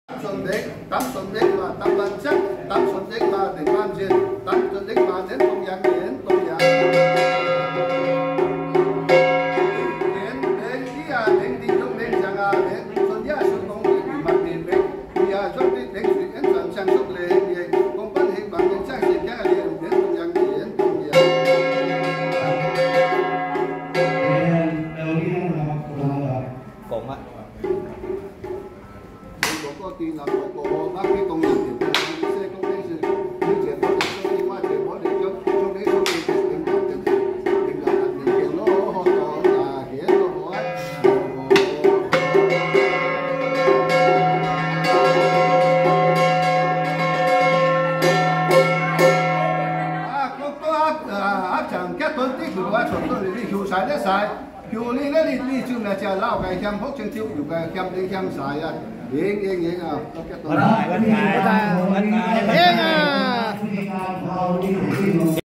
xuân đến tám xuân đến và tám văn sắc tám xuân đến và đến ban duyên tám xuân đến và đến công giang đến công giang đến đi à đến đi trong đến giang à đến xuân giá xuân công đi mặt đến đến đi à xuân đi đến suy đến sản sản xuất lệ điện công văn hình bằng đến sang sinh giá liền đến công giang đến công giang cũng á có tiền là có bác cái công nghiệp thì xe công ty sự những chuyện đó là đi qua chuyện đó để cho đấy cho mình mình là mình tiền nó họ là kia nó hỏi có chẳng các tuần tích của quá chuẩn tôi đi khiêu sai đấy sai khiêu đi đấy đi chung là chờ lao cái kem hốc chân tiêuอยู่cái kem đi kem sai à yên à bên ngoài